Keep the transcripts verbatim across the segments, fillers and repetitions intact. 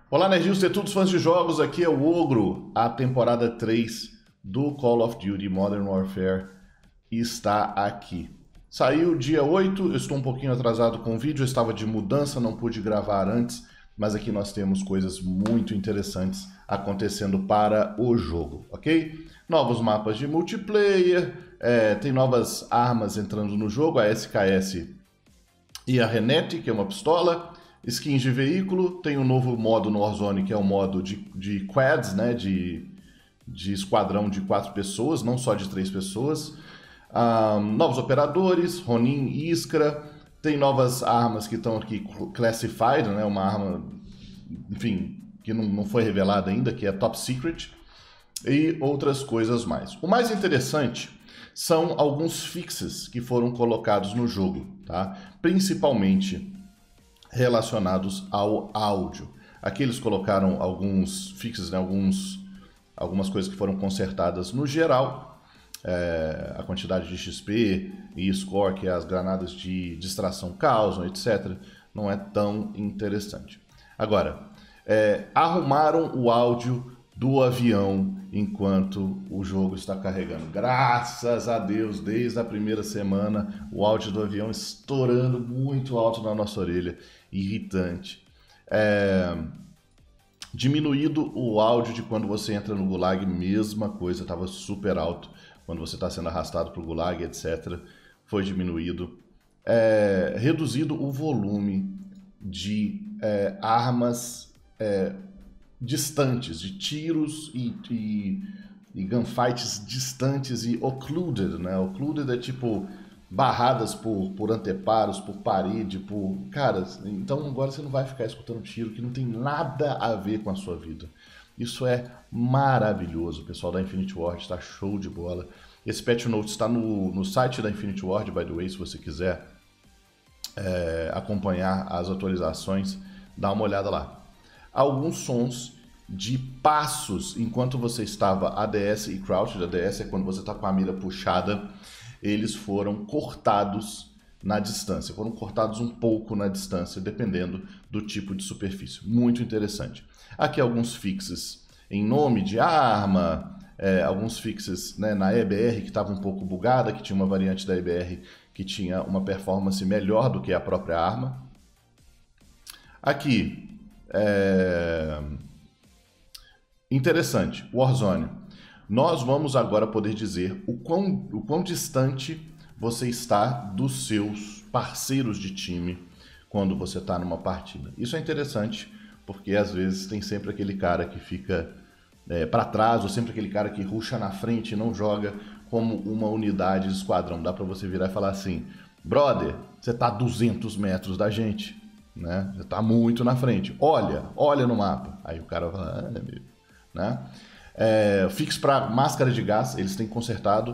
Olá, Nerdinhos, de todos os fãs de jogos, aqui é o Ogro. A temporada três do Call of Duty Modern Warfare está aqui. Saiu dia oito, eu estou um pouquinho atrasado com o vídeo, eu estava de mudança, não pude gravar antes, mas aqui nós temos coisas muito interessantes acontecendo para o jogo, ok? Novos mapas de multiplayer, é, tem novas armas entrando no jogo, a S K S e a Renette, que é uma pistola. Skins de veículo, tem um novo modo no Warzone, que é o modo de, de quads, né, de, de esquadrão de quatro pessoas, não só de três pessoas. Um, novos operadores, Ronin e Iskra. Tem novas armas que estão aqui classified, né, uma arma, enfim, que não, não foi revelada ainda, que é Top Secret. E outras coisas mais. O mais interessante são alguns fixes que foram colocados no jogo, tá? Principalmente relacionados ao áudio. Aqui eles colocaram alguns fixes, né, alguns, algumas coisas que foram consertadas no geral, é, a quantidade de X P e score que as granadas de distração causam, etcétera, não é tão interessante. Agora, é, arrumaram o áudio do avião enquanto o jogo está carregando. Graças a Deus, desde a primeira semana, o áudio do avião estourando muito alto na nossa orelha. Irritante. É... Diminuído o áudio de quando você entra no Gulag, mesma coisa, estava super alto. Quando você está sendo arrastado para o Gulag, etcétera, foi diminuído. É... Reduzido o volume de é, armas é, distantes, de tiros e, e, e gunfights distantes e occluded, né? Occluded é tipo barradas por, por anteparos, por parede, por... Cara, então agora você não vai ficar escutando tiro que não tem nada a ver com a sua vida. Isso é maravilhoso. O pessoal da Infinity Ward está show de bola. Esse patch note está no, no site da Infinity Ward, by the way, se você quiser é, acompanhar as atualizações, dá uma olhada lá. Alguns sons de passos enquanto você estava A D S e crouch. A D S é quando você está com a mira puxada. Eles foram cortados na distância, foram cortados um pouco na distância, dependendo do tipo de superfície. Muito interessante. Aqui alguns fixes em nome de arma, é, alguns fixes, né, na E B R que estava um pouco bugada, que tinha uma variante da E B R que tinha uma performance melhor do que a própria arma. Aqui, é... interessante, Warzone. Nós vamos agora poder dizer o quão, o quão distante você está dos seus parceiros de time quando você está numa partida. Isso é interessante porque às vezes tem sempre aquele cara que fica é, para trás ou sempre aquele cara que rusha na frente e não joga como uma unidade de esquadrão. Dá para você virar e falar assim, brother, você está a duzentos metros da gente, né? Você está muito na frente. Olha, olha no mapa. Aí o cara fala, ah, meu, né? É, fix para máscara de gás, eles têm consertado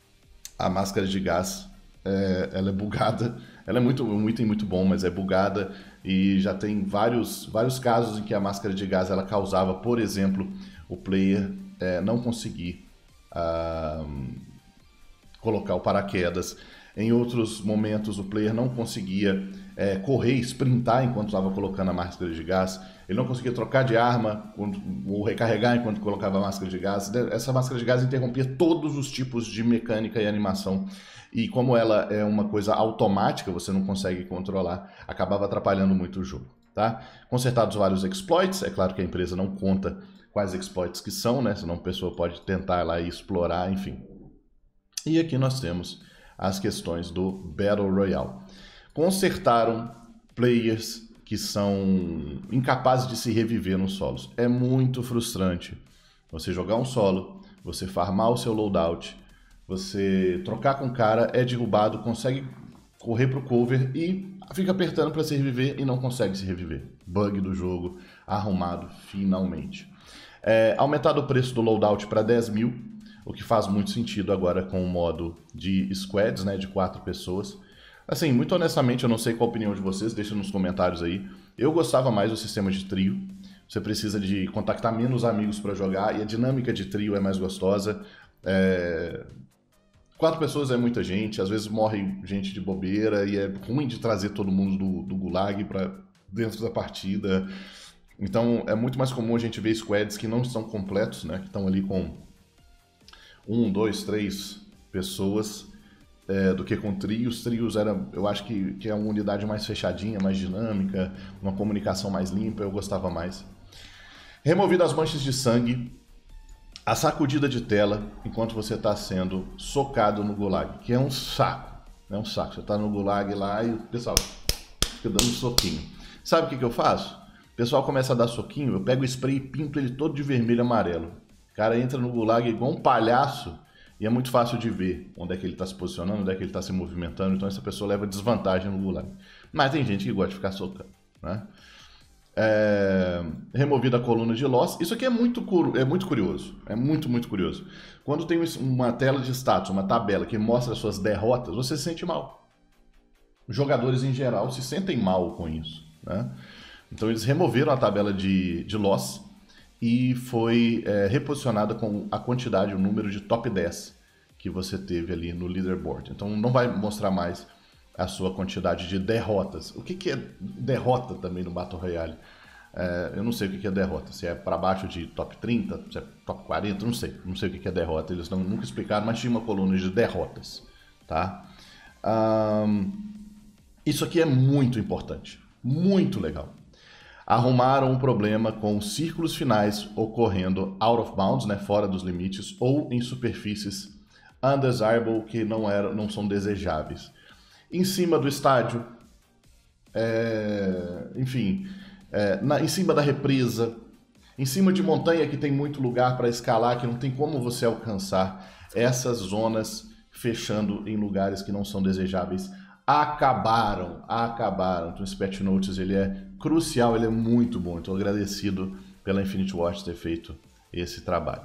a máscara de gás, é, ela é bugada, ela é muito, um item muito bom, mas é bugada e já tem vários, vários casos em que a máscara de gás ela causava, por exemplo, o player é, não conseguir ah, colocar o paraquedas. Em outros momentos o player não conseguia é, correr, sprintar enquanto estava colocando a máscara de gás. Ele não conseguia trocar de arma ou recarregar enquanto colocava a máscara de gás. Essa máscara de gás interrompia todos os tipos de mecânica e animação. E como ela é uma coisa automática, você não consegue controlar, acabava atrapalhando muito o jogo. Tá? Consertados vários exploits, é claro que a empresa não conta quais exploits que são, né? Senão a pessoa pode tentar lá e explorar, enfim. E aqui nós temos as questões do Battle Royale. Consertaram players que são incapazes de se reviver nos solos. É muito frustrante você jogar um solo, você farmar o seu loadout, você trocar com o cara, é derrubado, consegue correr pro cover e fica apertando para se reviver e não consegue se reviver. Bug do jogo arrumado finalmente. É, aumentado o preço do loadout para dez mil, o que faz muito sentido agora com o modo de squads, né, de quatro pessoas. Assim, muito honestamente, eu não sei qual a opinião de vocês, deixa nos comentários aí. Eu gostava mais do sistema de trio. Você precisa de contactar menos amigos para jogar e a dinâmica de trio é mais gostosa. É... Quatro pessoas é muita gente, às vezes morre gente de bobeira e é ruim de trazer todo mundo do, do gulag para dentro da partida. Então é muito mais comum a gente ver squads que não estão completos, né? Que estão ali com um, dois, três pessoas, é, do que com trios. Trios era, eu acho que, que é uma unidade mais fechadinha, mais dinâmica, uma comunicação mais limpa, eu gostava mais. Removido as manchas de sangue, a sacudida de tela enquanto você está sendo socado no gulag, que é um saco, é um saco. Você está no gulag lá e o pessoal fica dando um soquinho. Sabe o que, que eu faço? O pessoal começa a dar soquinho, eu pego o spray e pinto ele todo de vermelho e amarelo. O cara entra no gulag igual um palhaço e é muito fácil de ver onde é que ele está se posicionando, onde é que ele está se movimentando, então essa pessoa leva desvantagem no gulag. Mas tem gente que gosta de ficar socando, né? É... Removida a coluna de loss. Isso aqui é muito, é muito curioso, é muito, muito curioso. Quando tem uma tela de status, uma tabela que mostra as suas derrotas, você se sente mal. Os jogadores em geral se sentem mal com isso, né? Então eles removeram a tabela de, de loss e foi é, reposicionada com a quantidade, o número de top dez que você teve ali no leaderboard. Então não vai mostrar mais a sua quantidade de derrotas. O que, que é derrota também no Battle Royale? É, eu não sei o que, que é derrota. Se é para baixo de top trinta, se é top quarenta, não sei. Não sei o que, que é derrota. Eles não, nunca explicaram, mas tinha uma coluna de derrotas. Tá? Um, isso aqui é muito importante. Muito legal. Arrumaram um problema com os círculos finais ocorrendo out of bounds, né, fora dos limites, ou em superfícies undesirable, que não, eram, não são desejáveis. Em cima do estádio, é, enfim, é, na, em cima da represa, em cima de montanha que tem muito lugar para escalar, que não tem como você alcançar, essas zonas fechando em lugares que não são desejáveis acabaram, acabaram. Então esse patch notes ele é crucial, ele é muito bom. Estou agradecido pela Infinity Ward ter feito esse trabalho.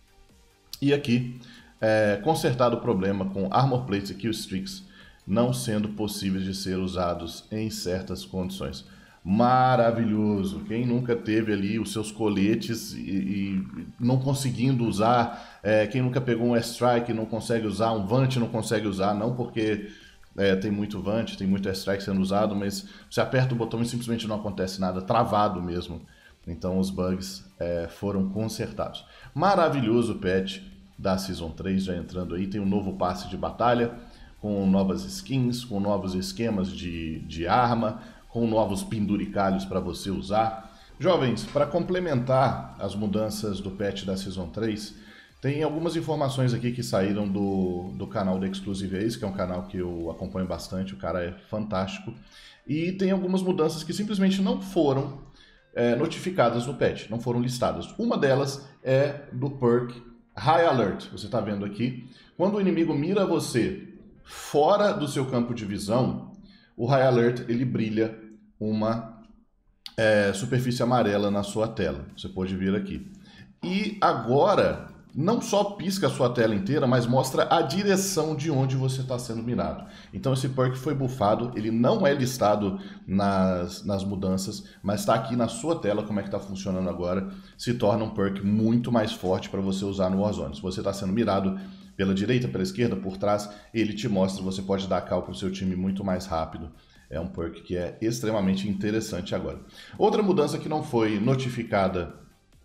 E aqui, é, consertado o problema com Armor Plates e Kill Streaks não sendo possíveis de ser usados em certas condições. Maravilhoso! Quem nunca teve ali os seus coletes e, e não conseguindo usar, é, quem nunca pegou um airstrike e não consegue usar, um Vant não consegue usar, não porque é, tem muito Vant, tem muito airstrike sendo usado, mas você aperta o botão e simplesmente não acontece nada, travado mesmo. Então os bugs é, foram consertados. Maravilhoso o patch da Season três, já entrando aí, tem um novo passe de batalha, com novas skins, com novos esquemas de, de arma, com novos penduricalhos para você usar. Jovens, para complementar as mudanças do patch da Season três, tem algumas informações aqui que saíram do, do canal da Exclusive Ace, que é um canal que eu acompanho bastante, o cara é fantástico. E tem algumas mudanças que simplesmente não foram é, notificadas no patch, não foram listadas. Uma delas é do perk High Alert, você está vendo aqui. Quando o inimigo mira você fora do seu campo de visão, o High Alert ele brilha uma é, superfície amarela na sua tela. Você pode ver aqui. E agora, não só pisca a sua tela inteira, mas mostra a direção de onde você está sendo mirado. Então esse perk foi buffado, ele não é listado nas, nas mudanças, mas está aqui na sua tela como é que está funcionando agora. Se torna um perk muito mais forte para você usar no Warzone. Se você está sendo mirado pela direita, pela esquerda, por trás, ele te mostra, você pode dar cal para o seu time muito mais rápido. É um perk que é extremamente interessante agora. Outra mudança que não foi notificada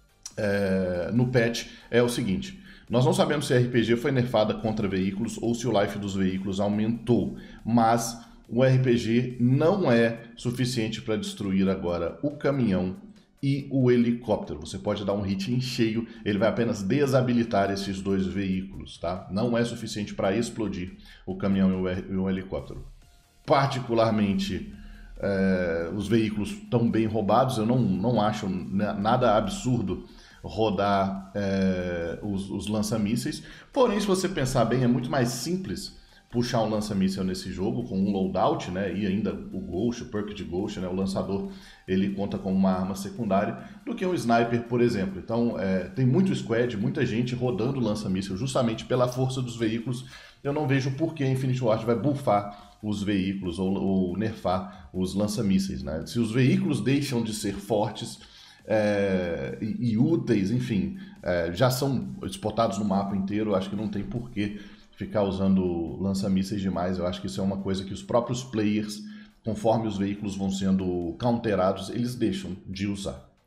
é, no patch é o seguinte: nós não sabemos se a R P G foi nerfada contra veículos ou se o life dos veículos aumentou, mas o R P G não é suficiente para destruir agora o caminhão e o helicóptero. Você pode dar um hit em cheio, ele vai apenas desabilitar esses dois veículos, tá? Não é suficiente para explodir o caminhão e o helicóptero. Particularmente, é, os veículos estão bem roubados, eu não, não acho nada absurdo rodar é, os, os lança-mísseis, porém, se você pensar bem, é muito mais simples puxar um lança-míssel nesse jogo com um loadout, né, e ainda o Ghost, o perk de Ghost, né, o lançador, ele conta como uma arma secundária, do que um sniper, por exemplo. Então, é, tem muito squad, muita gente rodando lança-míssel justamente pela força dos veículos. Eu não vejo por que a Infinity Ward vai buffar os veículos ou, ou nerfar os lança-mísseis, né? Se os veículos deixam de ser fortes é, e, e úteis, enfim, é, já são spotados no mapa inteiro, eu acho que não tem por que ficar usando lança-mísseis demais. Eu acho que isso é uma coisa que os próprios players, conforme os veículos vão sendo counterados, eles deixam de usar,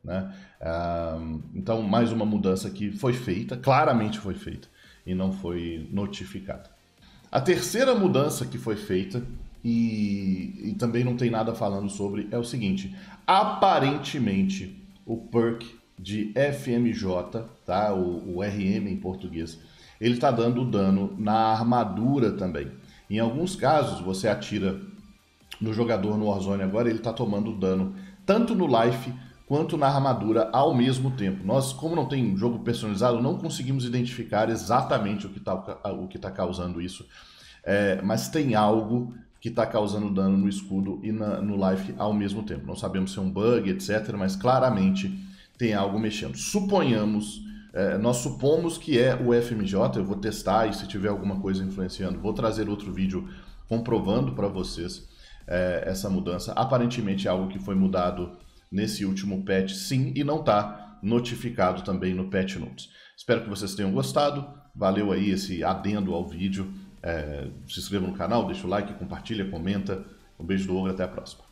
né? Ah, então, mais uma mudança que foi feita, claramente foi feita, e não foi notificada. A terceira mudança que foi feita, e, e também não tem nada falando sobre, é o seguinte: aparentemente o perk de F M J, tá? o, o R M em português, ele está dando dano na armadura também. Em alguns casos, você atira no jogador no Warzone agora, ele está tomando dano tanto no life quanto na armadura ao mesmo tempo. Nós, como não tem jogo personalizado, não conseguimos identificar exatamente o que está o que tá causando isso, é, mas tem algo que está causando dano no escudo e na, no life ao mesmo tempo. Não sabemos se é um bug, etcétera, mas claramente tem algo mexendo. Suponhamos, é, nós supomos que é o F M J, eu vou testar e se tiver alguma coisa influenciando, vou trazer outro vídeo comprovando para vocês é, essa mudança. Aparentemente é algo que foi mudado nesse último patch, sim, e não está notificado também no patch notes. Espero que vocês tenham gostado, valeu aí esse adendo ao vídeo. É, se inscreva no canal, deixa o like, compartilha, comenta. Um beijo do Ogro, até a próxima.